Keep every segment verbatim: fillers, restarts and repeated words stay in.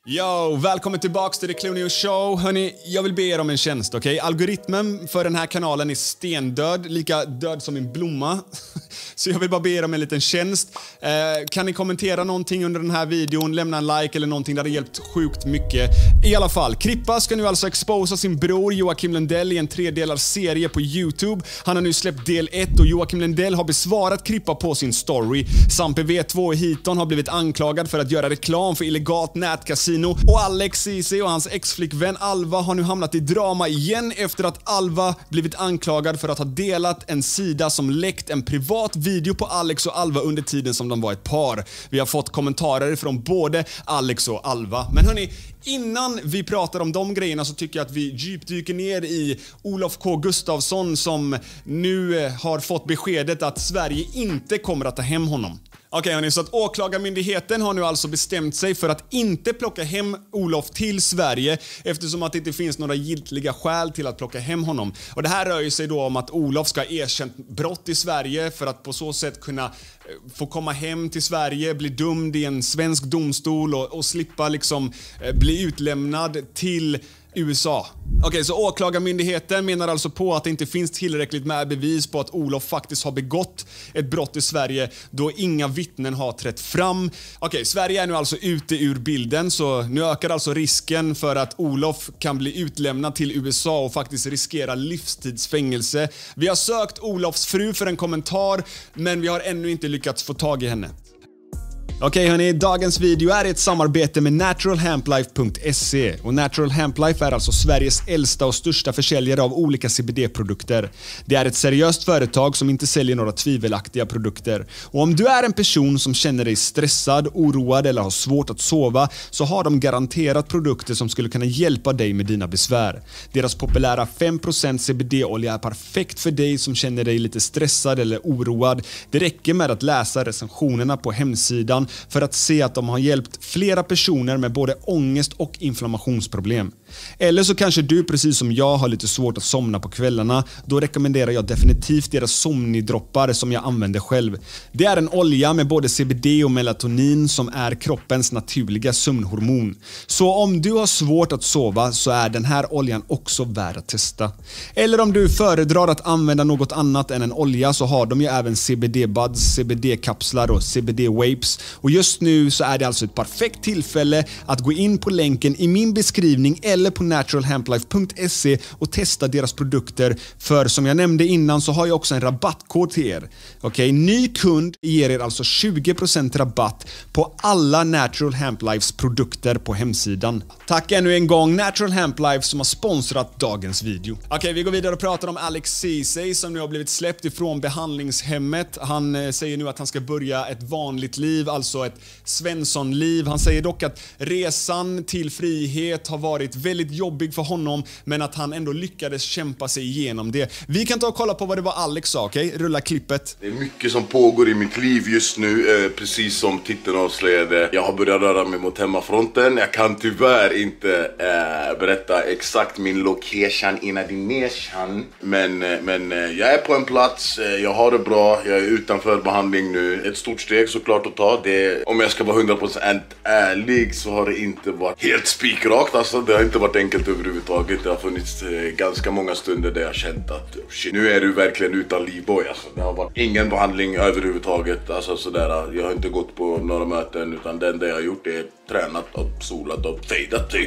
Yo, välkommen tillbaks till The Clue Show. Hörni, jag vill be er om en tjänst, okej? Okay? Algoritmen för den här kanalen är stendöd, lika död som min blomma. Så jag vill bara be er om en liten tjänst. Eh, kan ni kommentera någonting under den här videon, lämna en like eller någonting, där det hjälpt sjukt mycket. I alla fall, Krippa ska nu alltså exposa sin bror Joakim Lundell i en tredelar serie på YouTube. Han har nu släppt del ett och Joakim Lundell har besvarat Krippa på sin story. Sampe V två i Hiton har blivit anklagad för att göra reklam för illegalt nätkasino. Och Alex Ceesay och hans ex-flickvän Alva har nu hamnat i drama igen efter att Alva blivit anklagad för att ha delat en sida som läckt en privat video på Alex och Alva under tiden som de var ett par. Vi har fått kommentarer från både Alex och Alva. Men hörni, innan vi pratar om de grejerna så tycker jag att vi djupdyker ner i Olof K. Gustafsson som nu har fått beskedet att Sverige inte kommer att ta hem honom. Okej okay, hörni, så att åklagarmyndigheten har nu alltså bestämt sig för att inte plocka hem Olof till Sverige eftersom att det inte finns några giltiga skäl till att plocka hem honom. Och det här rör ju sig då om att Olof ska ha erkänt brott i Sverige för att på så sätt kunna få komma hem till Sverige, bli dömd i en svensk domstol och, och slippa liksom bli utlämnad till U S A. Okej, okay, så åklagarmyndigheten menar alltså på att det inte finns tillräckligt med bevis på att Olof faktiskt har begått ett brott i Sverige då inga vittnen har trätt fram. Okej, okay, Sverige är nu alltså ute ur bilden, så nu ökar alltså risken för att Olof kan bli utlämnad till U S A och faktiskt riskera livstidsfängelse. Vi har sökt Olofs fru för en kommentar, men vi har ännu inte lyckats få tag i henne. Okej okay, hörni, dagens video är ett samarbete med natural hemp life punkt se och Natural Hemp Life är alltså Sveriges äldsta och största försäljare av olika C B D-produkter. Det är ett seriöst företag som inte säljer några tvivelaktiga produkter. Och om du är en person som känner dig stressad, oroad eller har svårt att sova så har de garanterat produkter som skulle kunna hjälpa dig med dina besvär. Deras populära fem procent C B D-olja är perfekt för dig som känner dig lite stressad eller oroad. Det räcker med att läsa recensionerna på hemsidan för att se att de har hjälpt flera personer med både ångest och inflammationsproblem. Eller så kanske du precis som jag har lite svårt att somna på kvällarna. Då rekommenderar jag definitivt deras somnidroppar som jag använder själv. Det är en olja med både C B D och melatonin som är kroppens naturliga sömnhormon. Så om du har svårt att sova så är den här oljan också värd att testa. Eller om du föredrar att använda något annat än en olja så har de ju även C B D-buds, C B D-kapslar och C B D-vapes. Och just nu så är det alltså ett perfekt tillfälle att gå in på länken i min beskrivning eller på natural hemp life punkt se och testa deras produkter. För som jag nämnde innan så har jag också en rabattkod till er. Okej, okay, ny kund ger er alltså tjugo procent rabatt på alla Natural Hemp Lifes produkter på hemsidan. Tack ännu en gång Natural Hemp Life som har sponsrat dagens video. Okej, okay, vi går vidare och pratar om Alex Ceesay som nu har blivit släppt ifrån behandlingshemmet. Han eh, säger nu att han ska börja ett vanligt liv, alltså ett Svensson-liv. Han säger dock att resan till frihet har varit väldigt jobbig för honom, men att han ändå lyckades kämpa sig igenom det. Vi kan ta och kolla på vad det var Alex sa, okej? Okay? Rulla klippet. Det är mycket som pågår i mitt liv just nu, eh, precis som titeln avslöjade. Jag har börjat röra mig mot hemmafronten. Jag kan tyvärr inte eh, berätta exakt min location innan din nation. Men, eh, men eh, jag är på en plats, eh, jag har det bra, jag är utanför behandling nu. Ett stort steg såklart att ta. Det, om jag ska vara hundra procent ärlig så har det inte varit helt spikrakt. Alltså, det har inte varit enkelt överhuvudtaget. Det har funnits eh, ganska måga stunder där jag känt att shit, nu är du verkligen utan livboj. Alltså, det har varit ingen behandling överhuvudtaget. Alltså, sådär, jag har inte gått på några möten utan det enda jag har gjort är tränat och solat och fejdat typ.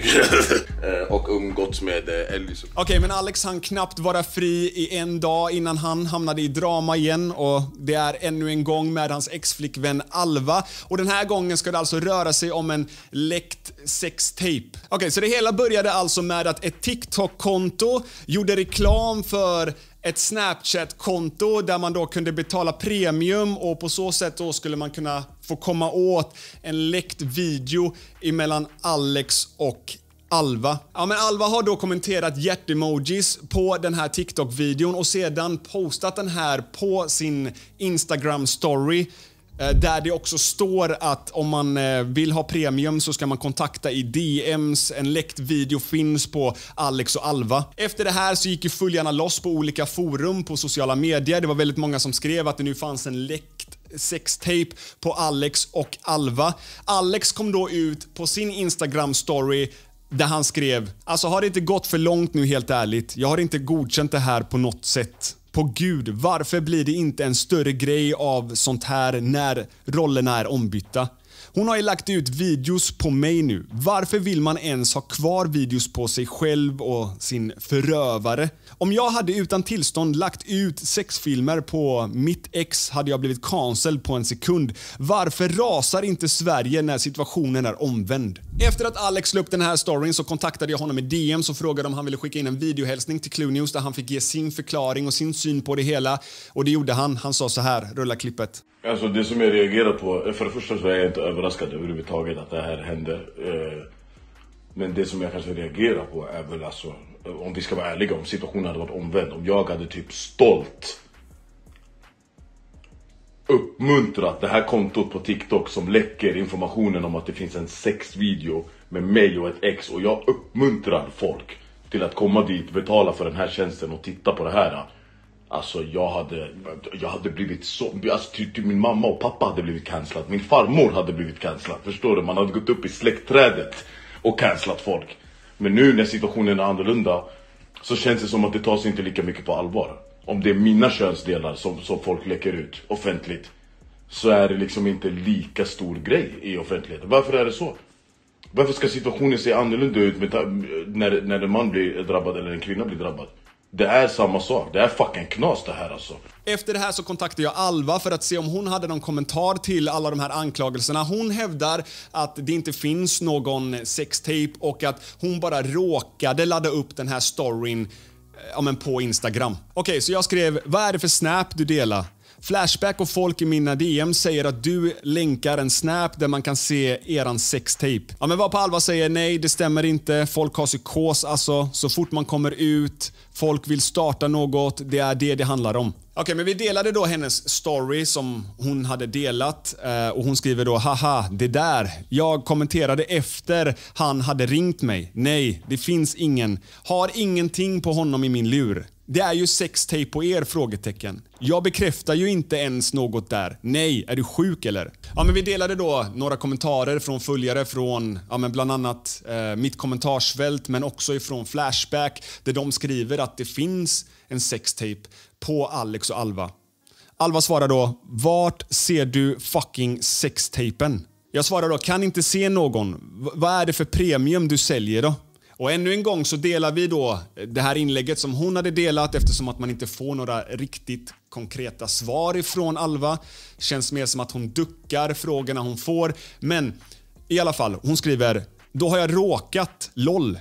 Och umgåtts med eh, Ellis. Okej, okay, men Alex han knappt vara fri i en dag innan han hamnade i drama igen. Och det är ännu en gång med hans ex-flickvän Alva. Och den här gången ska det alltså röra sig om en läckt sextape. Okej, okay, så det hela började alltså med att ett TikTok-konto gjorde reklam för ett Snapchat-konto där man då kunde betala premium och på så sätt då skulle man kunna få komma åt en läckt video emellan Alex och Alva. Ja, men Alva har då kommenterat hjärtemojis på den här TikTok-videon och sedan postat den här på sin Instagram-story. Där det också står att om man vill ha premium så ska man kontakta i D Ms. En läckt video finns på Alex och Alva. Efter det här så gick ju följarna loss på olika forum på sociala medier. Det var väldigt många som skrev att det nu fanns en läckt sextape på Alex och Alva. Alex kom då ut på sin Instagram-story där han skrev: alltså har det inte gått för långt nu helt ärligt? Jag har inte godkänt det här på något sätt. På Gud, varför blir det inte en större grej av sånt här när rollerna är ombytta? Hon har ju lagt ut videos på mig nu. Varför vill man ens ha kvar videos på sig själv och sin förövare? Om jag hade utan tillstånd lagt ut sexfilmer på mitt ex hade jag blivit cancelled på en sekund. Varför rasar inte Sverige när situationen är omvänd? Efter att Alex la upp den här storyn så kontaktade jag honom i D M och frågade om han ville skicka in en videohälsning till Clue News där han fick ge sin förklaring och sin syn på det hela. Och det gjorde han. Han sa så här, rulla klippet. Alltså det som jag reagerar på, för det första så är jag inte överraskad överhuvudtaget att det här hände. Men det som jag kanske reagerar på är väl alltså, om vi ska vara ärliga, om situationen hade varit omvänd. Om jag hade typ stolt uppmuntrat det här kontot på TikTok som läcker informationen om att det finns en sexvideo med mig och ett ex. Och jag uppmuntrar folk till att komma dit, betala för den här tjänsten och titta på det här. Alltså jag hade, jag hade blivit så, alltså typ ty, min mamma och pappa hade blivit cancellad. Min farmor hade blivit cancellad, förstår du? Man hade gått upp i släktträdet och cancellat folk. Men nu när situationen är annorlunda så känns det som att det tas inte lika mycket på allvar. Om det är mina könsdelar som, som folk läcker ut offentligt så är det liksom inte lika stor grej i offentligheten. Varför är det så? Varför ska situationen se annorlunda ut med, när, när en man blir drabbad eller en kvinna blir drabbad? Det är samma sak. Det är fucking knas det här alltså. Efter det här så kontaktade jag Alva för att se om hon hade någon kommentar till alla de här anklagelserna. Hon hävdar att det inte finns någon sextape och att hon bara råkade ladda upp den här storyn ja, men på Instagram. Okej, okay, så jag skrev: vad är det för snap du delar? Flashback och folk i mina D M säger att du länkar en snap där man kan se eran sextape. Ja, men vad på Alva säger: nej, det stämmer inte. Folk har psykos, alltså. Så fort man kommer ut, folk vill starta något, det är det det handlar om. Okej, okay, men vi delade då hennes story som hon hade delat och hon skriver då: haha, det där. Jag kommenterade efter han hade ringt mig. Nej, det finns ingen. Har ingenting på honom i min lur. Det är ju sextape på er, frågetecken. Jag bekräftar ju inte ens något där. Nej, är du sjuk eller? Ja, men vi delade då några kommentarer från följare från ja, men bland annat eh, mitt kommentarsfält, men också ifrån Flashback där de skriver att det finns en sextape på Alex och Alva. Alva svarar då: vart ser du fucking sextapen? Jag svarar då: kan inte se någon. V- vad är det för premium du säljer då? Och ännu en gång så delar vi då det här inlägget som hon hade delat eftersom att man inte får några riktigt konkreta svar ifrån Alva. Känns mer som att hon duckar frågorna hon får. Men i alla fall, hon skriver: då har jag råkat, lol.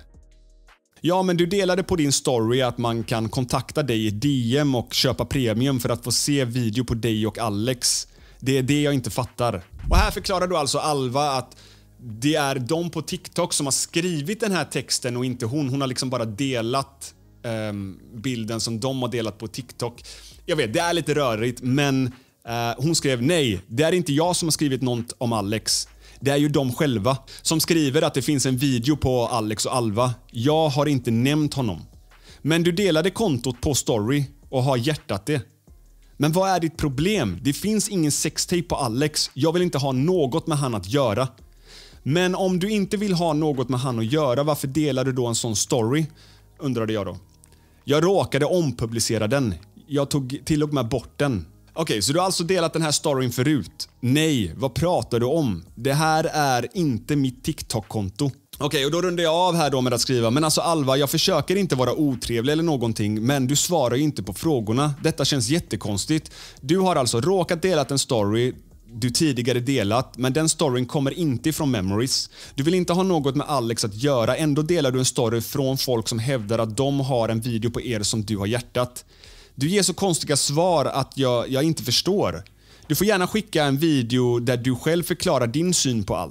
Ja, men du delade på din story att man kan kontakta dig i D M och köpa premium för att få se video på dig och Alex. Det är det jag inte fattar. Och här förklarar du alltså Alva att det är de på TikTok som har skrivit den här texten och inte hon. Hon har liksom bara delat um, bilden som de har delat på TikTok. Jag vet, det är lite rörigt, men uh, hon skrev: nej, det är inte jag som har skrivit något om Alex. Det är ju de själva som skriver att det finns en video på Alex och Alva. Jag har inte nämnt honom. Men du delade kontot på story och har hjärtat det. Men vad är ditt problem? Det finns ingen sextape på Alex. Jag vill inte ha något med han att göra. Men om du inte vill ha något med han att göra, varför delar du då en sån story? Undrade jag då. Jag råkade ompublicera den. Jag tog till och med bort den. Okej, okay, så du har alltså delat den här storyn förut? Nej, vad pratar du om? Det här är inte mitt TikTok-konto. Okej, okay, och då rundar jag av här då med att skriva: men alltså Alva, jag försöker inte vara otrevlig eller någonting, men du svarar ju inte på frågorna. Detta känns jättekonstigt. Du har alltså råkat delat en story du tidigare delat, men den storyn kommer inte ifrån memories. Du vill inte ha något med Alex att göra, ändå delar du en story från folk som hävdar att de har en video på er som du har hjärtat. Du ger så konstiga svar att jag, jag inte förstår. Du får gärna skicka en video där du själv förklarar din syn på allt.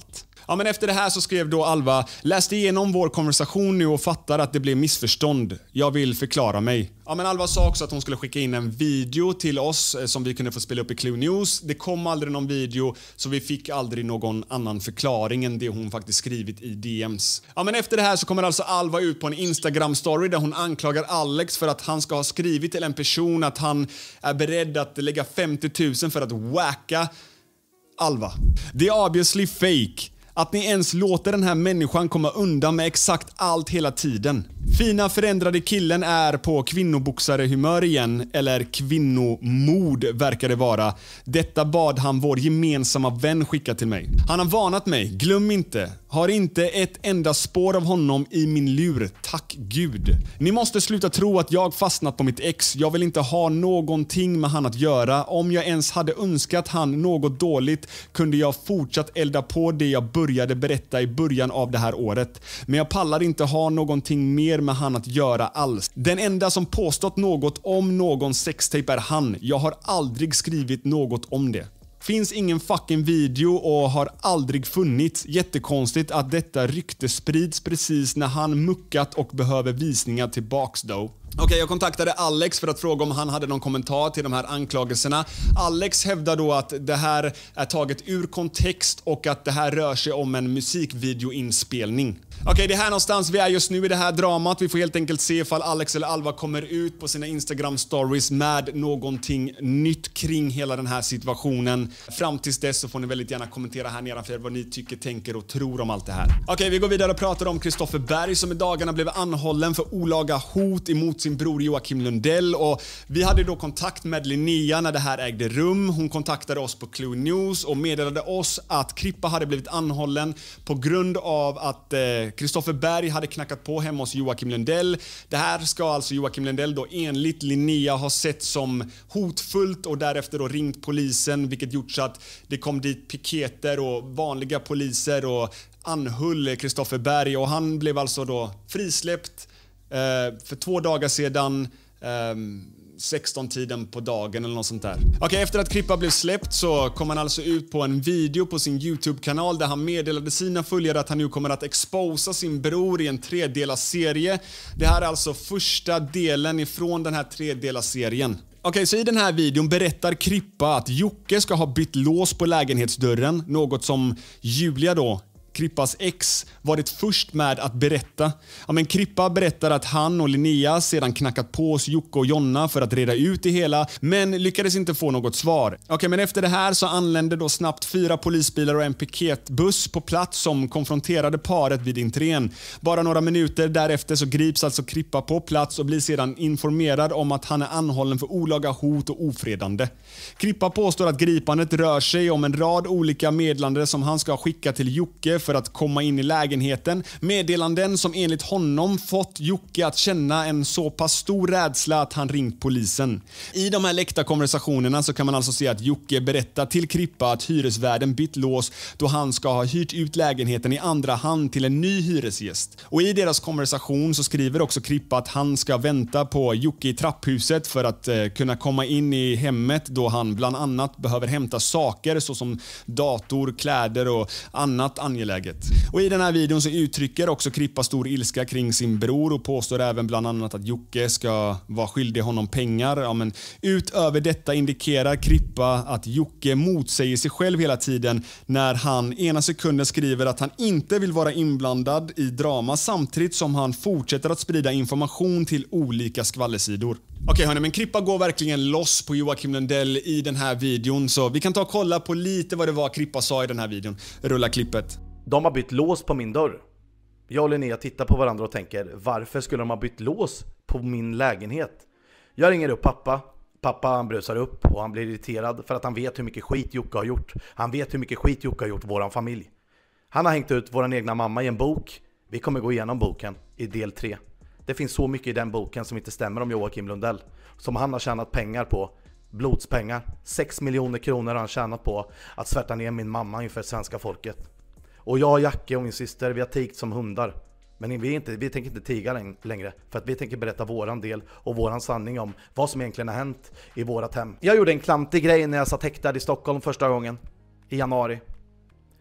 Ja, men efter det här så skrev då Alva: läste igenom vår konversation nu och fattar att det blev missförstånd. Jag vill förklara mig. Ja, men Alva sa också att hon skulle skicka in en video till oss som vi kunde få spela upp i Clue News. Det kom aldrig någon video, så vi fick aldrig någon annan förklaring än det hon faktiskt skrivit i D Ms. Ja, men efter det här så kommer alltså Alva ut på en Instagram-story där hon anklagar Alex för att han ska ha skrivit till en person att han är beredd att lägga femtio tusen för att wacka Alva. Det är obviously fake. Att ni ens låter den här människan komma undan med exakt allt hela tiden. Fina förändrade killen är på kvinnoboxare-humör igen, eller kvinnomod verkar det vara. Detta bad han vår gemensamma vän skicka till mig. Han har varnat mig, glöm inte. Har inte ett enda spår av honom i min lur, tack Gud. Ni måste sluta tro att jag fastnat på mitt ex. Jag vill inte ha någonting med han att göra. Om jag ens hade önskat han något dåligt kunde jag fortsatt elda på det jag började berätta i början av det här året. Men jag pallar inte ha någonting mer med han att göra alls. Den enda som påstått något om någon sextape är han. Jag har aldrig skrivit något om det. Finns ingen fucking video och har aldrig funnits. Jättekonstigt att detta rykte sprids precis när han muckat och behöver visningar tillbaks då. Okej, okay, jag kontaktade Alex för att fråga om han hade någon kommentar till de här anklagelserna. Alex hävdar då att det här är taget ur kontext och att det här rör sig om en musikvideoinspelning. Okej, okay, det är här någonstans vi är just nu i det här dramat. Vi får helt enkelt se ifall Alex eller Alva kommer ut på sina Instagram stories med någonting nytt kring hela den här situationen. Fram tills dess så får ni väldigt gärna kommentera här nedanför vad ni tycker, tänker och tror om allt det här. Okej, okay, vi går vidare och pratar om Kristoffer Berg som i dagarna blev anhållen för olaga hot emot sin bror Joakim Lundell, och vi hade då kontakt med Linnea när det här ägde rum. Hon kontaktade oss på Clue News och meddelade oss att Krippa hade blivit anhållen på grund av att Kristoffer eh, Berg hade knackat på hemma hos Joakim Lundell. Det här ska alltså Joakim Lundell då enligt Linnea ha sett som hotfullt och därefter då ringt polisen, vilket gjort så att det kom dit piketer och vanliga poliser och anhöll Kristoffer Berg, och han blev alltså då frisläppt Uh, för två dagar sedan, um, sexton-tiden på dagen eller något sånt där. Okej, okay, efter att Krippa blev släppt så kom han alltså ut på en video på sin YouTube-kanal där han meddelade sina följare att han nu kommer att exposa sin bror i en tredelars serie. Det här är alltså första delen ifrån den här tredelars serien. Okej, okay, så i den här videon berättar Krippa att Jocke ska ha bytt lås på lägenhetsdörren, något som Julia då, Krippas ex, varit först med att berätta. Ja, men Krippa berättar att han och Linnea sedan knackat på hos Jocke och Jonna för att reda ut det hela, men lyckades inte få något svar. Okej, okay, men efter det här så anlände då snabbt fyra polisbilar och en piketbuss på plats som konfronterade paret vid entrén. Bara några minuter därefter så grips alltså Krippa på plats och blir sedan informerad om att han är anhållen för olaga hot och ofredande. Krippa påstår att gripandet rör sig om en rad olika meddelanden som han ska skicka till Jocke för att komma in i lägenheten. Meddelanden som enligt honom fått Jocke att känna en så pass stor rädsla att han ringt polisen. I de här läckta konversationerna så kan man alltså se att Jocke berättar till Krippa att hyresvärden bytt lås då han ska ha hyrt ut lägenheten i andra hand till en ny hyresgäst. Och i deras konversation så skriver också Krippa att han ska vänta på Jocke i trapphuset för att eh, kunna komma in i hemmet då han bland annat behöver hämta saker såsom dator, kläder och annat angeläget. Och i den här videon så uttrycker också Krippa stor ilska kring sin bror och påstår även bland annat att Jocke ska vara skyldig honom pengar. Ja, men utöver detta indikerar Krippa att Jocke motsäger sig själv hela tiden när han ena sekunden skriver att han inte vill vara inblandad i drama samtidigt som han fortsätter att sprida information till olika skvallersidor. Okej okay, hörni, men Krippa går verkligen loss på Joakim Lundell i den här videon, så vi kan ta och kolla på lite vad det var Krippa sa i den här videon. Rulla klippet. De har bytt lås på min dörr. Jag och Linnea tittar på varandra och tänker, varför skulle de ha bytt lås på min lägenhet? Jag ringer upp pappa. Pappa han brusar upp och han blir irriterad för att han vet hur mycket skit Jocke har gjort. Han vet hur mycket skit Jocke har gjort våran familj. Han har hängt ut våran egna mamma i en bok. Vi kommer gå igenom boken i del tre. Det finns så mycket i den boken som inte stämmer om Joakim Lundell. Som han har tjänat pengar på. Blodspengar. sex miljoner kronor har han tjänat på att svärta ner min mamma inför svenska folket. Och jag, Jacke och min syster, vi har tigt som hundar. Men vi, inte, vi tänker inte tiga längre. För att vi tänker berätta våran del och våran sanning om vad som egentligen har hänt i vårat hem. Jag gjorde en klantig grej när jag satt häktad i Stockholm första gången. I januari.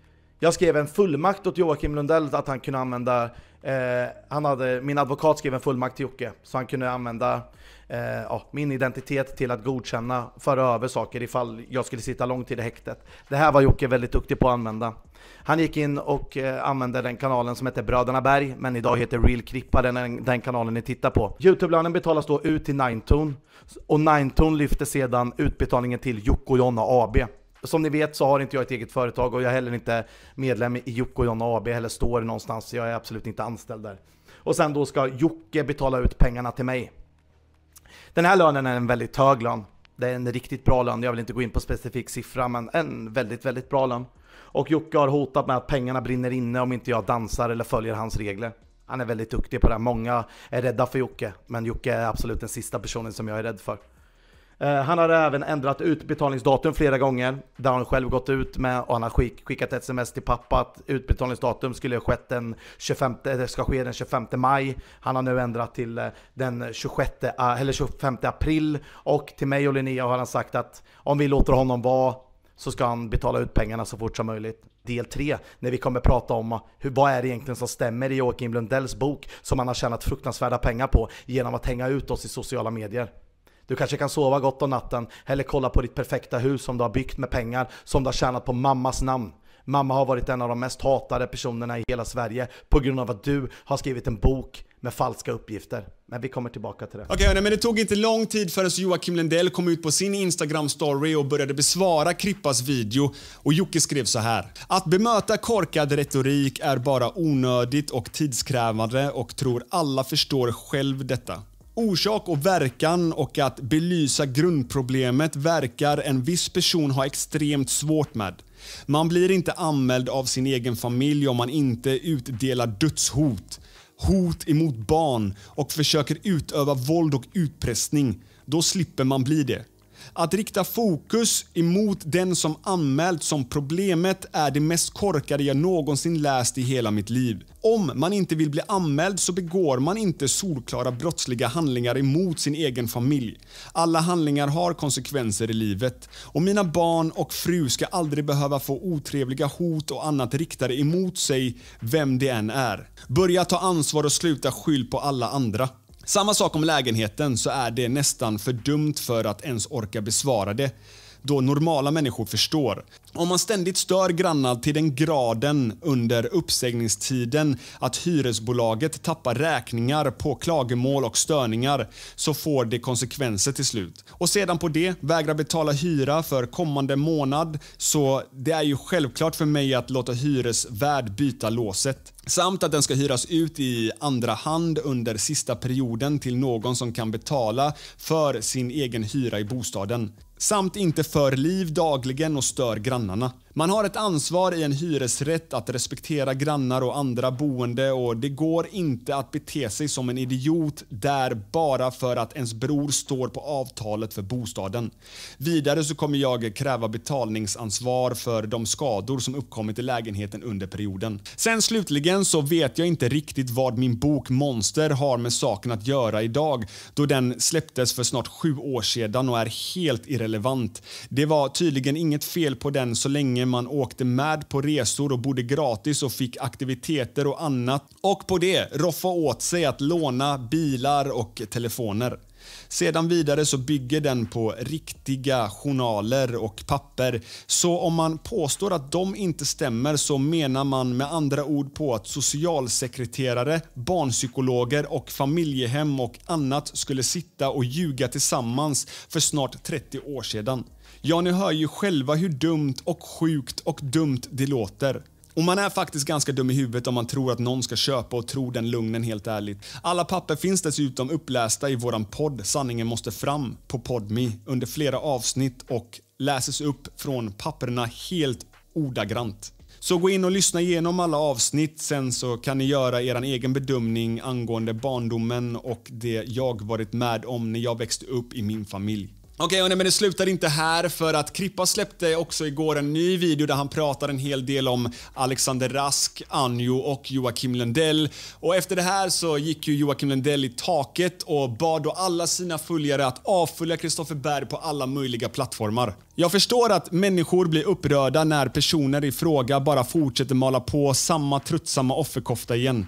Jag skrev en fullmakt åt Joakim Lundell att han kunde använda, eh, han hade, min advokat skrev en fullmakt till Jocke så han kunde använda eh, ja, min identitet till att godkänna, föra över saker ifall jag skulle sitta lång tid i häktet. Det här var Jocke väldigt duktig på att använda. Han gick in och eh, använde den kanalen som heter Bröderna Berg, men idag heter Real Krippa, den, den kanalen ni tittar på. YouTube-lönen betalas då ut till Ninetone och Ninetone lyfter sedan utbetalningen till Jocke och Jonna A B. Som ni vet så har inte jag ett eget företag och jag är heller inte medlem i Jocke och Jonna A B eller står någonstans. Jag är absolut inte anställd där. Och sen då ska Jocke betala ut pengarna till mig. Den här lönen är en väldigt hög lön. Det är en riktigt bra lön. Jag vill inte gå in på specifik siffra, men en väldigt, väldigt bra lön. Och Jocke har hotat med att pengarna brinner inne om inte jag dansar eller följer hans regler. Han är väldigt duktig på det. Många är rädda för Jocke, men Jocke är absolut den sista personen som jag är rädd för. Han har även ändrat utbetalningsdatum flera gånger. Där han själv gått ut med och han har skick, skickat ett sms till pappa att utbetalningsdatum skulle skett den tjugofemte, det ska ske den tjugofemte maj. Han har nu ändrat till den tjugosjätte eller tjugofemte april. Och till mig och Linnea har han sagt att om vi låter honom vara så ska han betala ut pengarna så fort som möjligt. Del tre, när vi kommer prata om hur, vad är det egentligen som stämmer i Joakim Lundells bok som han har tjänat fruktansvärda pengar på genom att hänga ut oss i sociala medier. Du kanske kan sova gott om natten eller kolla på ditt perfekta hus som du har byggt med pengar som du har tjänat på mammas namn. Mamma har varit en av de mest hatade personerna i hela Sverige på grund av att du har skrivit en bok med falska uppgifter. Men vi kommer tillbaka till det. Okej, okay, men det tog inte lång tid förrän Joakim Lundell kom ut på sin Instagram-story och började besvara Krippas video. Och Jocke skrev så här: att bemöta korkad retorik är bara onödigt och tidskrävande och tror alla förstår själv detta. Orsak och verkan och att belysa grundproblemet verkar en viss person ha extremt svårt med. Man blir inte anmäld av sin egen familj om man inte utdelar dödshot, hot emot barn och försöker utöva våld och utpressning. Då slipper man bli det. Att rikta fokus emot den som anmält som problemet är det mest korkade jag någonsin läst i hela mitt liv. Om man inte vill bli anmäld så begår man inte solklara brottsliga handlingar emot sin egen familj. Alla handlingar har konsekvenser i livet och mina barn och fru ska aldrig behöva få otrevliga hot och annat riktade emot sig vem det än är. Börja ta ansvar och sluta skyll på alla andra. Samma sak om lägenheten, så är det nästan för dumt för att ens orka besvara det. Då normala människor förstår. Om man ständigt stör grannar till den graden under uppsägningstiden att hyresbolaget tappar räkningar på klagomål och störningar, så får det konsekvenser till slut. Och sedan på det vägrar betala hyra för kommande månad, så det är ju självklart för mig att låta hyresvärd byta låset. Samt att den ska hyras ut i andra hand under sista perioden till någon som kan betala för sin egen hyra i bostaden. Samt inte för liv dagligen och stör grannarna. Man har ett ansvar i en hyresrätt att respektera grannar och andra boende, och det går inte att bete sig som en idiot där bara för att ens bror står på avtalet för bostaden. Vidare så kommer jag kräva betalningsansvar för de skador som uppkommit i lägenheten under perioden. Sen slutligen så vet jag inte riktigt vad min bok Monster har med saken att göra idag, då den släpptes för snart sju år sedan och är helt irrelevant. Det var tydligen inget fel på den så länge man åkte med på resor och bodde gratis och fick aktiviteter och annat. Och på det roffa åt sig att låna bilar och telefoner. Sedan vidare så bygger den på riktiga journaler och papper. Så om man påstår att de inte stämmer så menar man med andra ord på att socialsekreterare, barnpsykologer och familjehem och annat skulle sitta och ljuga tillsammans för snart trettio år sedan. Ja, ni hör ju själva hur dumt och sjukt och dumt det låter. Och man är faktiskt ganska dum i huvudet om man tror att någon ska köpa och tro den lugnen, helt ärligt. Alla papper finns dessutom upplästa i våran podd Sanningen måste fram på Podme under flera avsnitt och läses upp från papperna helt ordagrant. Så gå in och lyssna igenom alla avsnitt, sen så kan ni göra er egen bedömning angående barndomen och det jag varit med om när jag växte upp i min familj. Okej, okay, men det slutar inte här, för att Krippa släppte också igår en ny video där han pratar en hel del om Alexander Rask, Anjo och Joakim Lundell. Och efter det här så gick ju Joakim Lundell i taket och bad då alla sina följare att avfölja Kristoffer Berg på alla möjliga plattformar. Jag förstår att människor blir upprörda när personer i fråga bara fortsätter mala på samma tröttsamma offerkofta igen.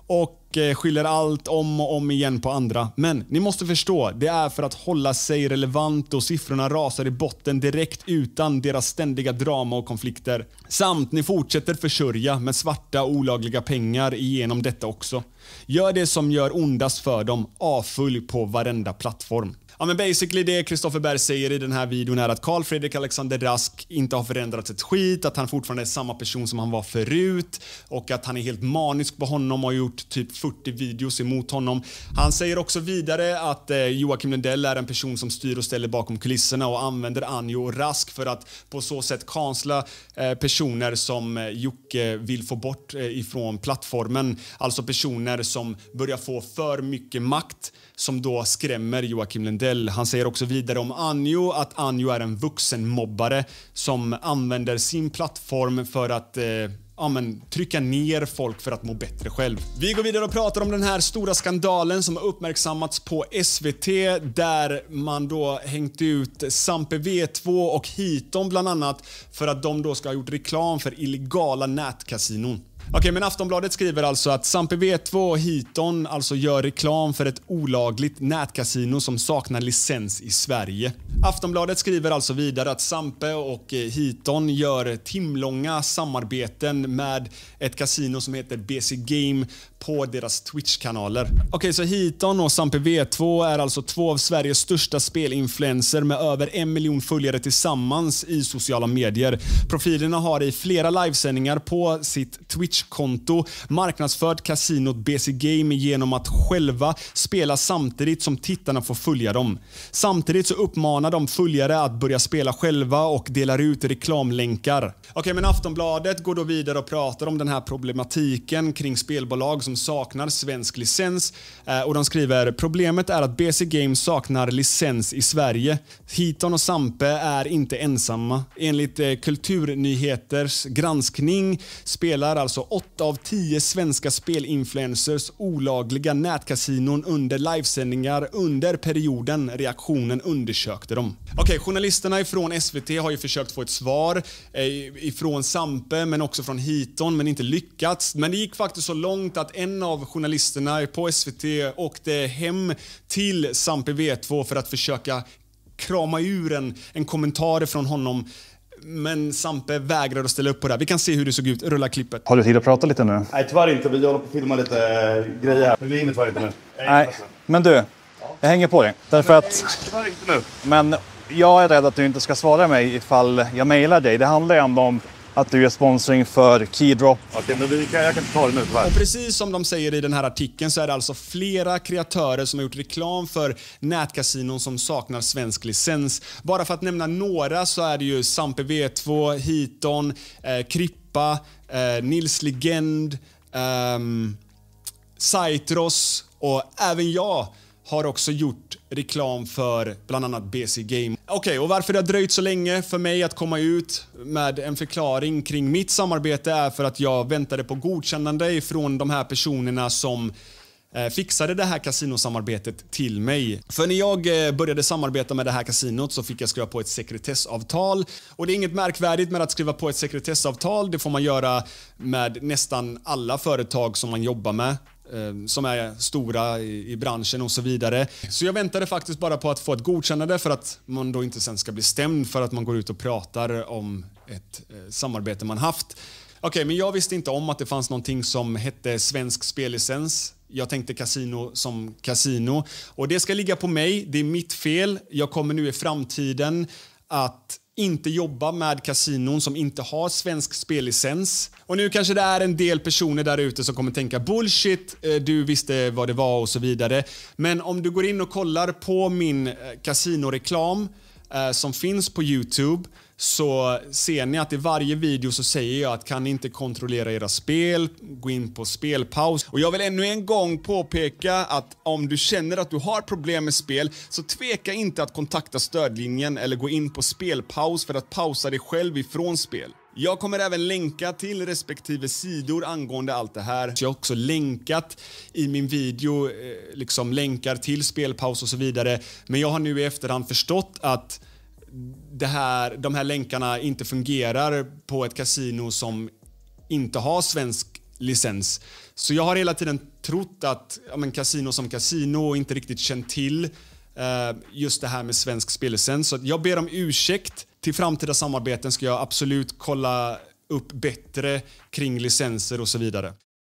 Och eh, skyller allt om och om igen på andra. Men ni måste förstå, det är för att hålla sig relevant och siffrorna rasar i botten direkt utan deras ständiga drama och konflikter. Samt ni fortsätter försörja med svarta och olagliga pengar igenom detta också. Gör det som gör ondast för dem, avfölj på varenda plattform. Ja, men basically det Kristoffer Berg säger i den här videon är att Carl Fredrik Alexander Rask inte har förändrats ett skit, att han fortfarande är samma person som han var förut och att han är helt manisk på honom och har gjort typ fyrtio videos emot honom. Han säger också vidare att eh, Joakim Lundell är en person som styr och ställer bakom kulisserna och använder Anjo och Rask för att på så sätt kansla eh, personer som eh, Jocke vill få bort eh, ifrån plattformen. Alltså personer som börjar få för mycket makt som då skrämmer Joakim Lundell. Han säger också vidare om Anjo att Anjo är en vuxen mobbare som använder sin plattform för att eh, ja, men, trycka ner folk för att må bättre själv. Vi går vidare och pratar om den här stora skandalen som har uppmärksammats på S V T där man då hängt ut Sampe V två och Hiton bland annat för att de då ska ha gjort reklam för illegala nätkasinon. Okej, okay, men Aftonbladet skriver alltså att Sampe V två och Hiton alltså gör reklam för ett olagligt nätkasino som saknar licens i Sverige. Aftonbladet skriver alltså vidare att Sampe och Hiton gör timlånga samarbeten med ett kasino som heter B C Game på deras Twitch-kanaler. Okej, okay, så Hiton och Sampe V två är alltså två av Sveriges största spelinfluencer med över en miljon följare tillsammans i sociala medier. Profilerna har i flera livesändningar på sitt Twitch-konto marknadsfört kasinot B C Game genom att själva spela samtidigt som tittarna får följa dem. Samtidigt så uppmanar de följare att börja spela själva och delar ut reklamlänkar. Okej, okay, men Aftonbladet går då vidare och pratar om den här problematiken kring spelbolag som saknar svensk licens eh, och de skriver: problemet är att B C Game saknar licens i Sverige. Hiton och Sampe är inte ensamma. Enligt eh, Kulturnyheters granskning spelar alltså åtta av tio svenska spelinfluencers olagliga nätkasinon under livesändningar under perioden reaktionen undersökte dem. Okej, okay, journalisterna ifrån S V T har ju försökt få ett svar eh, ifrån Sampe men också från Hiton men inte lyckats. Men det gick faktiskt så långt att en av journalisterna på S V T åkte hem till Sampe V två för att försöka krama ur en, en kommentar från honom. Men Sampe vägrar att ställa upp på det. Vi kan se hur det såg ut. Rulla klippet. Har du tid att prata lite nu? Nej, tyvärr inte. Vi håller på att filma lite äh, grejer här. Men vi hinner tyvärr inte nu. Nej, men du. Jag hänger på dig. Därför att... Tyvärr inte nu. Men jag är rädd att du inte ska svara mig ifall jag mejlar dig. Det handlar ju ändå om att du är sponsring för Keydrop. Okej, men vi kan, jag kan inte ta det nu tyvärr. Och precis som de säger i den här artikeln så är det alltså flera kreatörer som har gjort reklam för nätkasinon som saknar svensk licens. Bara för att nämna några så är det ju Sampe V två, Hiton, eh, Krippa, eh, Nils Legend, eh, Saitros och även jag har också gjort reklam för bland annat B C Game. Okej, okay, och varför det har dröjt så länge för mig att komma ut med en förklaring kring mitt samarbete är för att jag väntade på godkännande ifrån de här personerna som eh, fixade det här kasinosamarbetet till mig. För när jag eh, började samarbeta med det här kasinot så fick jag skriva på ett sekretessavtal. Och det är inget märkvärdigt med att skriva på ett sekretessavtal. Det får man göra med nästan alla företag som man jobbar med, som är stora i branschen och så vidare. Så jag väntade faktiskt bara på att få ett godkännande för att man då inte sen ska bli stämd för att man går ut och pratar om ett eh, samarbete man haft. Okej, okay, men jag visste inte om att det fanns någonting som hette svensk spellicens. Jag tänkte kasino som kasino. Och det ska ligga på mig, det är mitt fel. Jag kommer nu i framtiden att inte jobba med kasinon som inte har svensk spellicens. Och nu kanske det är en del personer där ute som kommer tänka bullshit, du visste vad det var och så vidare. Men om du går in och kollar på min kasinoreklam eh, som finns på YouTube så ser ni att i varje video så säger jag att kan ni inte kontrollera era spel, gå in på spelpaus. Och jag vill ännu en gång påpeka att om du känner att du har problem med spel så tveka inte att kontakta stödlinjen eller gå in på spelpaus för att pausa dig själv ifrån spel. Jag kommer även länka till respektive sidor angående allt det här. Så jag har också länkat i min video, liksom länkar till spelpaus och så vidare. Men jag har nu i efterhand förstått att det här, de här länkarna inte fungerar på ett kasino som inte har svensk licens. Så jag har hela tiden trott att ja, men kasino som kasino och inte riktigt känt till eh, just det här med svensk spellicens. Så jag ber om ursäkt. Till framtida samarbeten ska jag absolut kolla upp bättre kring licenser och så vidare.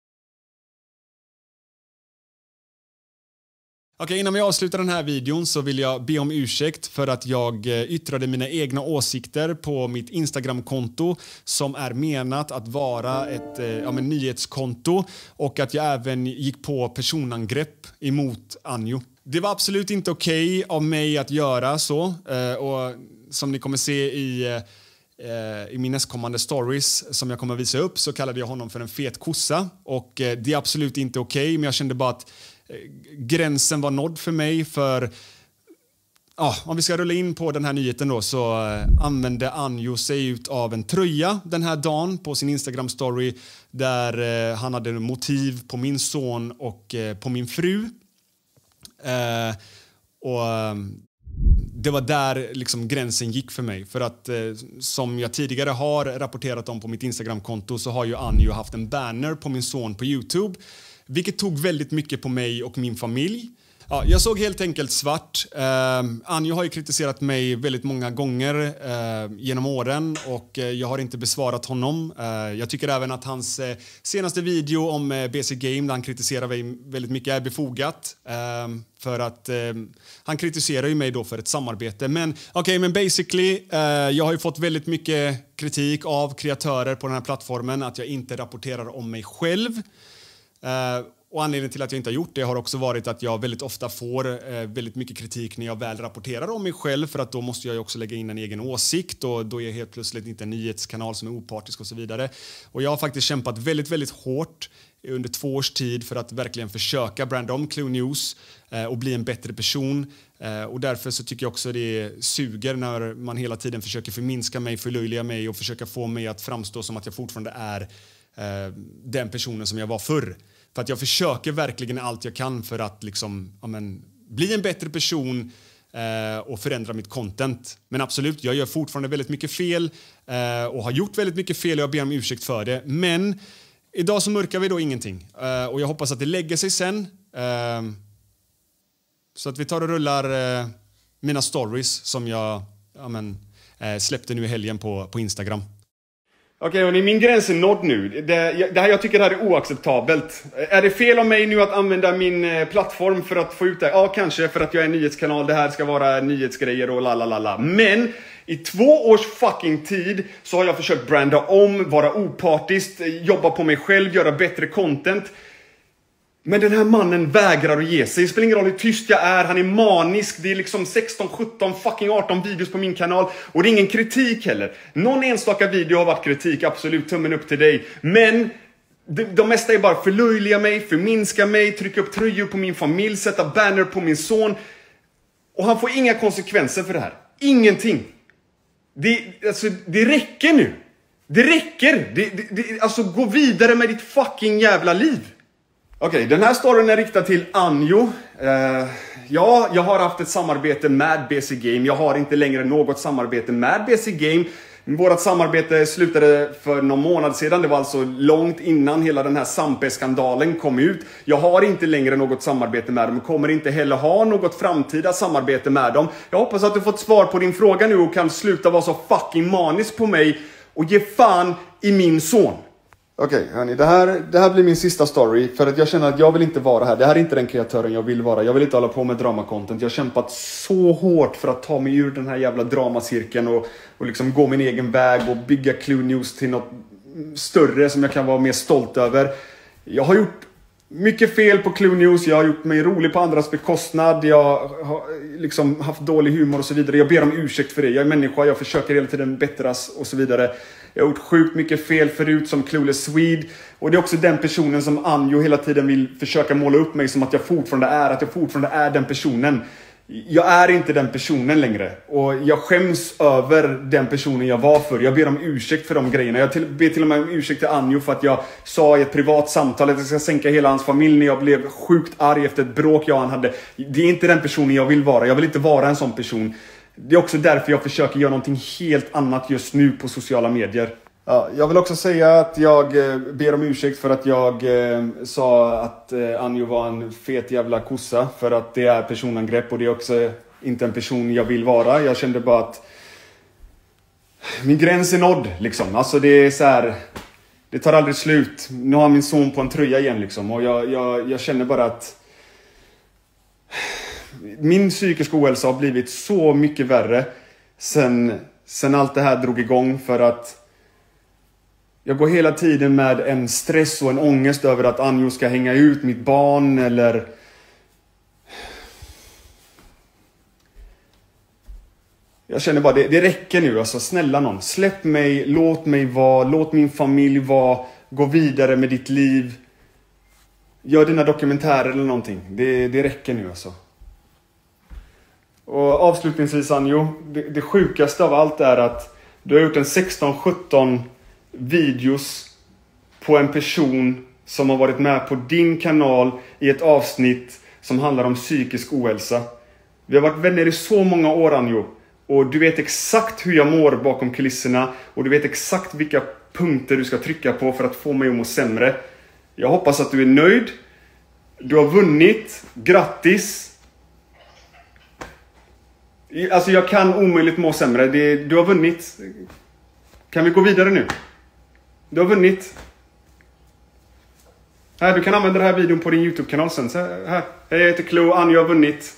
Okej, innan vi avslutar den här videon så vill jag be om ursäkt för att jag yttrade mina egna åsikter på mitt Instagram-konto som är menat att vara ett ja, men nyhetskonto och att jag även gick på personangrepp emot Anjo. Det var absolut inte okej okay av mig att göra så och som ni kommer se i, i min nästkommande stories som jag kommer visa upp så kallade jag honom för en fet kossa och det är absolut inte okej okay, men jag kände bara att gränsen var nådd för mig för ja, om vi ska rulla in på den här nyheten då så använde Anjo sig ut av en tröja den här dagen på sin Instagram story där han hade motiv på min son och på min fru eh, och det var där liksom gränsen gick för mig för att eh, som jag tidigare har rapporterat om på mitt Instagram-konto så har ju Anjo haft en banner på min son på YouTube. Vilket tog väldigt mycket på mig och min familj. Ja, jag såg helt enkelt svart. Uh, Anjo har ju kritiserat mig väldigt många gånger uh, genom åren och uh, jag har inte besvarat honom. Uh, jag tycker även att hans uh, senaste video om uh, B C Game där han kritiserar mig väldigt mycket är befogat. Uh, för att uh, han kritiserar ju mig då för ett samarbete. Men okej, okay, men basically uh, jag har ju fått väldigt mycket kritik av kreatörer på den här plattformen att jag inte rapporterar om mig själv. Uh, och anledningen till att jag inte har gjort det har också varit att jag väldigt ofta får uh, väldigt mycket kritik när jag väl rapporterar om mig själv för att då måste jag ju också lägga in en egen åsikt och då är jag helt plötsligt inte en nyhetskanal som är opartisk och så vidare. Och jag har faktiskt kämpat väldigt, väldigt hårt under två års tid för att verkligen försöka branda om Clue News uh, och bli en bättre person. Uh, och därför så tycker jag också det suger när man hela tiden försöker förminska mig, förlöjliga mig och försöka få mig att framstå som att jag fortfarande är Uh, den personen som jag var förr. För att jag försöker verkligen allt jag kan för att liksom, ja, men, bli en bättre person uh, och förändra mitt content. Men absolut, jag gör fortfarande väldigt mycket fel uh, och har gjort väldigt mycket fel och jag ber om ursäkt för det. Men idag så mörkar vi då ingenting. Uh, och jag hoppas att det lägger sig sen. Uh, så att vi tar och rullar uh, mina stories som jag ja, men, uh, släppte nu i helgen på, på Instagram. Okej, okay, min gräns är nådd nu. Det, det här, jag tycker det här är oacceptabelt. Är det fel av mig nu att använda min eh, plattform för att få ut det? Ja, kanske för att jag är en nyhetskanal. Det här ska vara nyhetsgrejer och lalalala. Men i två års fucking tid så har jag försökt branda om, vara opartiskt, jobba på mig själv, göra bättre content. Men den här mannen vägrar att ge sig. Det spelar ingen roll hur tyst jag är. Han är manisk. Det är liksom sexton, sjutton, fucking arton videos på min kanal. Och det är ingen kritik heller. Någon enstaka video har varit kritik. Absolut, tummen upp till dig. Men de, de mesta är bara förlöjliga mig, förminska mig, trycka upp tröjor på min familj, sätta banner på min son. Och han får inga konsekvenser för det här. Ingenting. Det, alltså, det räcker nu. Det räcker. Det, det, det, alltså, gå vidare med ditt fucking jävla liv. Okej, okay, den här storyn är riktad till Anjo. Uh, ja, jag har haft ett samarbete med B C Game. Jag har inte längre något samarbete med B C Game. Vårat samarbete slutade för någon månad sedan. Det var alltså långt innan hela den här Sampe-skandalen kom ut. Jag har inte längre något samarbete med dem. Jag kommer inte heller ha något framtida samarbete med dem. Jag hoppas att du fått svar på din fråga nu och kan sluta vara så fucking manisk på mig och ge fan i min son. Okej, okay, hörni, det här, det här blir min sista story för att jag känner att jag vill inte vara här. Det här är inte den kreatören jag vill vara. Jag vill inte hålla på med dramacontent. Jag har kämpat så hårt för att ta mig ur den här jävla dramasirkeln och, och liksom gå min egen väg och bygga Clue News till något större som jag kan vara mer stolt över. Jag har gjort mycket fel på Clue News. Jag har gjort mig rolig på andras bekostnad. Jag har liksom haft dålig humor och så vidare. Jag ber om ursäkt för det. Jag är människa, jag försöker hela tiden bättras och så vidare. Jag har gjort sjukt mycket fel förut som Clueless Swede. Och det är också den personen som Anjo hela tiden vill försöka måla upp mig som att jag fortfarande är. Att jag fortfarande är den personen. Jag är inte den personen längre. Och jag skäms över den personen jag var för. Jag ber om ursäkt för de grejerna. Jag till, ber till och med om ursäkt till Anjo för att jag sa i ett privat samtal att jag ska sänka hela hans familj när jag blev sjukt arg efter ett bråk jag han hade. Det är inte den personen jag vill vara. Jag vill inte vara en sån person. Det är också därför jag försöker göra någonting helt annat just nu på sociala medier. Ja, jag vill också säga att jag eh, ber om ursäkt för att jag eh, sa att eh, Anjo var en fet jävla kossa. För att det är personangrepp och det är också inte en person jag vill vara. Jag kände bara att min gräns är nådd liksom. Alltså det är så här, det tar aldrig slut. Nu har min son på en tröja igen liksom. Och jag, jag, jag känner bara att min psykiska ohälsa har blivit så mycket värre sen, sen allt det här drog igång. För att jag går hela tiden med en stress och en ångest över att Anjo ska hänga ut mitt barn eller... Jag känner bara, det, det räcker nu. Alltså, snälla någon, släpp mig, låt mig vara, låt min familj vara, gå vidare med ditt liv. Gör dina dokumentärer eller någonting. Det, det räcker nu alltså. Och avslutningsvis Anjo, det, det sjukaste av allt är att du har gjort en sexton sjutton videos på en person som har varit med på din kanal i ett avsnitt som handlar om psykisk ohälsa. Vi har varit vänner i så många år Anjo. Och du vet exakt hur jag mår bakom kulisserna. Och du vet exakt vilka punkter du ska trycka på för att få mig att må sämre. Jag hoppas att du är nöjd. Du har vunnit. Grattis. Alltså jag kan omöjligt må sämre. Det, du har vunnit. Kan vi gå vidare nu? Du har vunnit. Här, du kan använda den här videon på din YouTube-kanal sen. Så här. Jag heter Clue, Anjo har vunnit.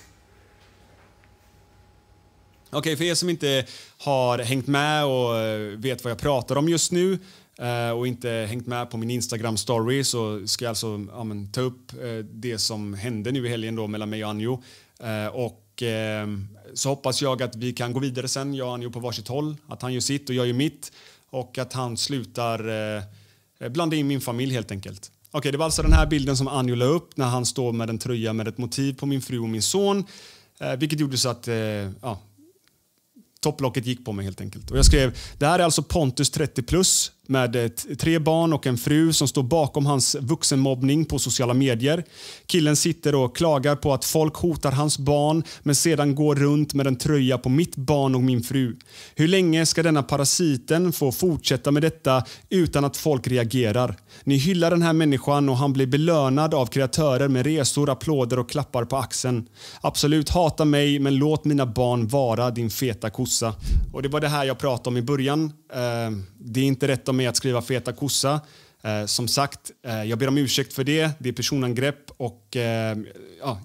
Okej, okay, för er som inte har hängt med och vet vad jag pratar om just nu och inte hängt med på min Instagram-story så ska jag alltså ja, men, ta upp det som hände nu i helgen då mellan mig och Anjo. Och så hoppas jag att vi kan gå vidare sen, jag och Anjo på varsitt håll. Att han gör sitt och jag gör mitt. Och att han slutar blanda in min familj helt enkelt. Okej, okay, det var alltså den här bilden som Anjo la upp när han står med en tröja med ett motiv på min fru och min son. Vilket gjorde så att... ja, topplocket gick på mig helt enkelt. Och jag skrev, det här är alltså Pontus trettio plus med ett, tre barn och en fru som står bakom hans vuxenmobbning på sociala medier. Killen sitter och klagar på att folk hotar hans barn men sedan går runt med en tröja på mitt barn och min fru. Hur länge ska denna parasiten få fortsätta med detta utan att folk reagerar? Ni hyllar den här människan och han blir belönad av kreatörer med resor, applåder och klappar på axeln. Absolut, hata mig men låt mina barn vara din feta kossa. Och det var det här jag pratade om i början. Uh, det är inte rätt om mig att skriva feta kossa. Uh, som sagt, uh, jag ber om ursäkt för det. Det är personangrepp och uh, ja,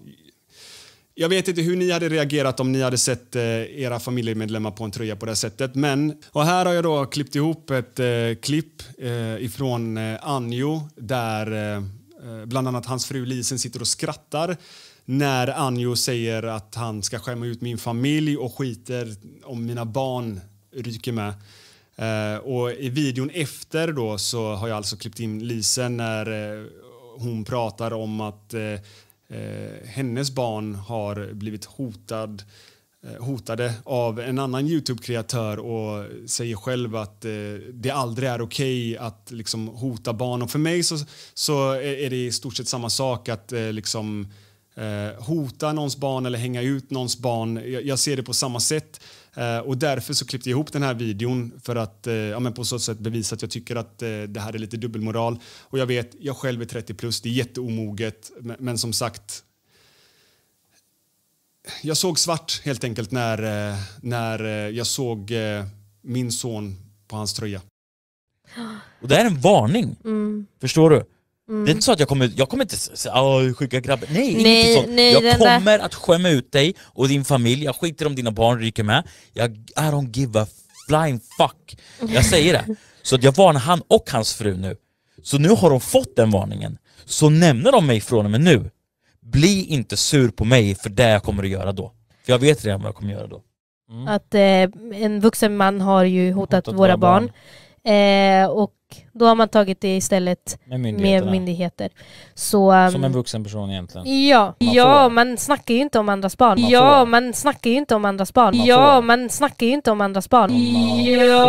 jag vet inte hur ni hade reagerat om ni hade sett uh, era familjemedlemmar på en tröja på det här sättet. Men, och här har jag då klippt ihop ett uh, klipp uh, ifrån uh, Anjo där uh, bland annat hans fru Lisen sitter och skrattar när Anjo säger att han ska skämma ut min familj och skiter om mina barn ryker med. Uh, och i videon efter då så har jag alltså klippt in Lisen när uh, hon pratar om att uh, uh, hennes barn har blivit hotad, uh, hotade av en annan YouTube-kreatör och säger själv att uh, det aldrig är okej okay att liksom hota barn. Och för mig så, så är det i stort sett samma sak att uh, liksom Uh, hota någons barn eller hänga ut någons barn. Jag, jag ser det på samma sätt. Uh, och därför så klippte jag ihop den här videon för att uh, ja, men på så sätt bevisa att jag tycker att uh, det här är lite dubbelmoral. Och jag vet, jag själv är trettio plus, det är jätteomoget. Men, men som sagt, jag såg svart helt enkelt när, uh, när uh, jag såg uh, min son på hans tröja. Och det är en varning. Mm. Förstår du? Mm. Det är inte så att jag kommer, jag kommer inte säga skicka grabbar. Nej, nej, inte nej jag kommer där. Att skämma ut dig och din familj. Jag skiter om dina barn ryker med. Jag I don't give a flying fuck. Jag säger det. Så att jag varnar han och hans fru nu. Så nu har de fått den varningen. Så nämner de mig från och med nu, bli inte sur på mig för det jag kommer att göra då. För jag vet redan vad jag kommer att göra då. Mm. Att eh, en vuxen man har ju hotat, hotat våra barn. barn. Eh, och då har man tagit det istället med, med myndigheter. Så, um, som en vuxen person egentligen. Ja, man, ja man snackar ju inte om andras barn. Man ja, får. man snackar ju inte om andras barn. Man ja, får. man snackar ju inte om andras barn. Man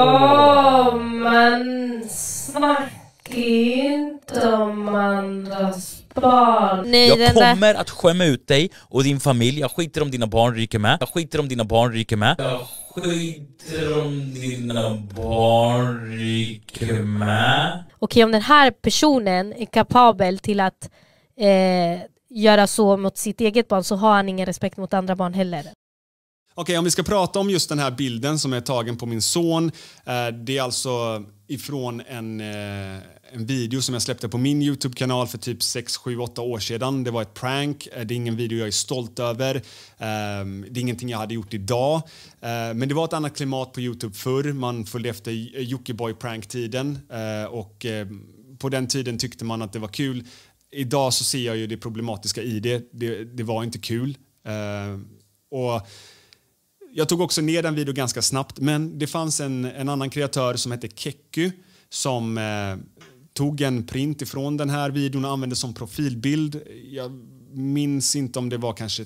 ja, man snackar ju inte om andras barn. Nej, jag kommer där. att skämma ut dig och din familj. Jag skiter om dina barn ryker med. Jag skiter om dina barn ryker med. Jag skiter om dina barn ryker med. Okej, om den här personen är kapabel till att eh, göra så mot sitt eget barn, så har han ingen respekt mot andra barn heller. Okej, om vi ska prata om just den här bilden som är tagen på min son. Eh, det är alltså ifrån en, eh, en video som jag släppte på min YouTube-kanal för typ sex, sju, åtta år sedan. Det var ett prank. Eh, det är ingen video jag är stolt över. Eh, det är ingenting jag hade gjort idag. Eh, men det var ett annat klimat på YouTube förr. Man följde efter Jockiboi-prank-tiden. Eh, och eh, på den tiden tyckte man att det var kul. Idag så ser jag ju det problematiska i det. Det, det var inte kul. Eh, och... Jag tog också ner den video ganska snabbt, men det fanns en, en annan kreatör som hette Keku som eh, tog en print ifrån den här videon och använde som profilbild. Jag minns inte om det var kanske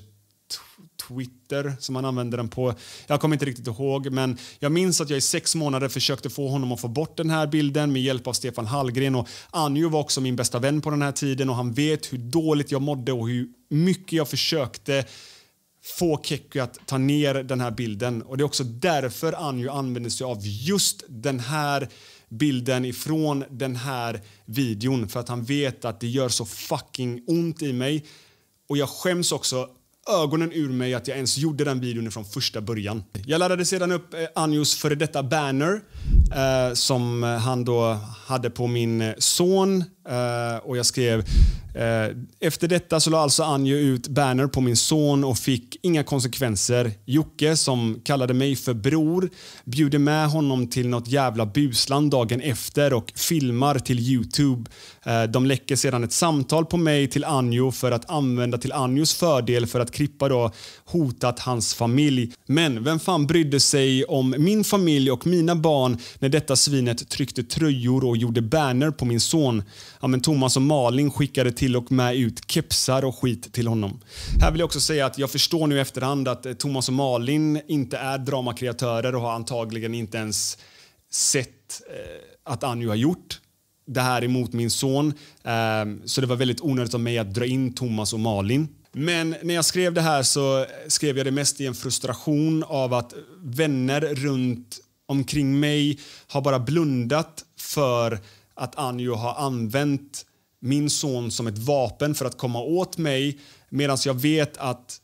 Twitter som han använde den på. Jag kommer inte riktigt ihåg, men jag minns att jag i sex månader försökte få honom att få bort den här bilden med hjälp av Stefan Hallgren, och Anjo var också min bästa vän på den här tiden och han vet hur dåligt jag mådde och hur mycket jag försökte få Keku att ta ner den här bilden. Och det är också därför Anjo använder sig av just den här bilden ifrån den här videon. För att han vet att det gör så fucking ont i mig. Och jag skäms också ögonen ur mig att jag ens gjorde den videon från första början. Jag laddade sedan upp eh, Anjos före detta banner eh, som han då hade på min son. Eh, och jag skrev eh, efter detta så la alltså Anjo ut banner på min son och fick inga konsekvenser. Jocke, som kallade mig för bror, bjuder med honom till något jävla busland dagen efter och filmar till YouTube. Eh, de läcker sedan ett samtal på mig till Anjo för att använda till Anjos fördel för att Krippa då hotat hans familj. Men vem fan brydde sig om min familj och mina barn när detta svinet tryckte tröjor och gjorde banner på min son? Ja, men Thomas och Malin skickade till och med ut kepsar och skit till honom. Här vill jag också säga att jag förstår nu i efterhand att Thomas och Malin inte är dramakreatörer och har antagligen inte ens sett eh, att Anjo har gjort det här emot min son. Eh, så det var väldigt onödigt av mig att dra in Thomas och Malin. Men när jag skrev det här så skrev jag det mest i en frustration av att vänner runt omkring mig har bara blundat för att Anjo har använt min son som ett vapen för att komma åt mig, medan jag vet att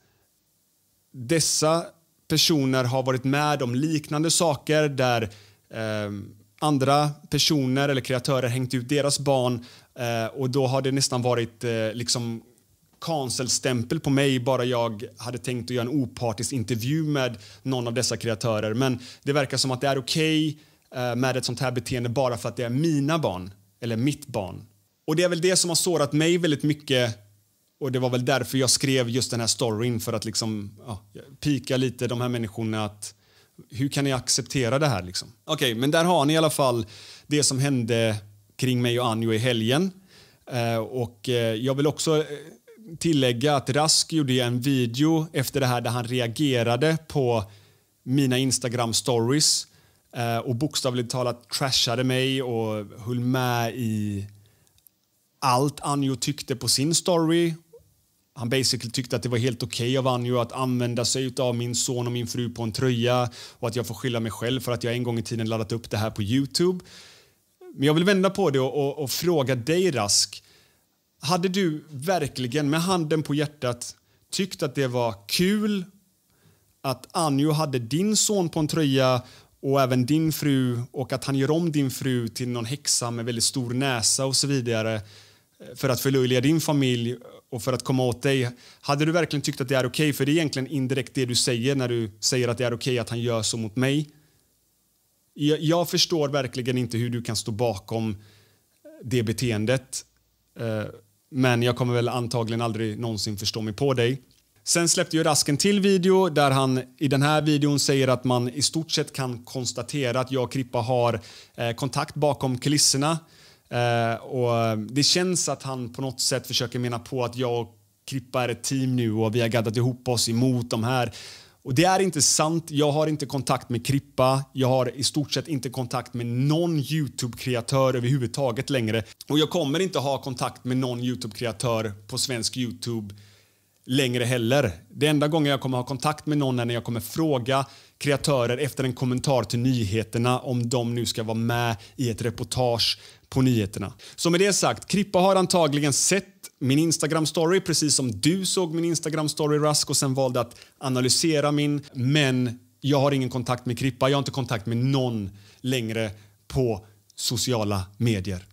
dessa personer har varit med om liknande saker där eh, andra personer eller kreatörer hängt ut deras barn eh, och då har det nästan varit eh, liksom cancelstämpel på mig bara jag hade tänkt att göra en opartisk intervju med någon av dessa kreatörer. Men det verkar som att det är okej okay med ett sånt här beteende bara för att det är mina barn eller mitt barn. Och det är väl det som har sårat mig väldigt mycket, och det var väl därför jag skrev just den här storyn, för att liksom ja, pika lite de här människorna att hur kan ni acceptera det här liksom? Okej, okay, men där har ni i alla fall det som hände kring mig och Anjo i helgen. Eh, och eh, jag vill också tillägga att Rask gjorde en video efter det här där han reagerade på mina Instagram stories eh, och bokstavligt talat trashade mig och höll med i allt Anjo tyckte på sin story. Han basically tyckte att det var helt okej okay av Anjo att använda sig av min son och min fru på en tröja och att jag får skylla mig själv för att jag en gång i tiden laddat upp det här på YouTube. Men jag vill vända på det och, och, och fråga dig, Rask. Hade du verkligen med handen på hjärtat tyckt att det var kul att Anjo hade din son på en tröja och även din fru, och att han gör om din fru till någon häxa med väldigt stor näsa och så vidare för att förlöjliga din familj och för att komma åt dig? Hade du verkligen tyckt att det är okej? Okay? För det är egentligen indirekt det du säger när du säger att det är okej okay att han gör så mot mig. Jag, jag förstår verkligen inte hur du kan stå bakom det beteendet. Uh, men jag kommer väl antagligen aldrig någonsin förstå mig på dig. Sen släppte ju Rask en till video där han i den här videon säger att man i stort sett kan konstatera att jag och Krippa har eh, kontakt bakom kulisserna. Eh, och det känns att han på något sätt försöker mena på att jag och Krippa är ett team nu och vi har gaddat ihop oss emot de här. Och det är inte sant. Jag har inte kontakt med Krippa. Jag har i stort sett inte kontakt med någon YouTube-kreatör överhuvudtaget längre. Och jag kommer inte ha kontakt med någon YouTube-kreatör på svensk YouTube längre heller. Det enda gången jag kommer ha kontakt med någon är när jag kommer fråga kreatörer efter en kommentar till nyheterna om de nu ska vara med i ett reportage på nyheterna. Så med det sagt, Krippa har antagligen sett min Instagram-story precis som du såg min Instagram-story, Rask, och sen valde att analysera min. Men jag har ingen kontakt med Krippa. Jag har inte kontakt med någon längre på sociala medier.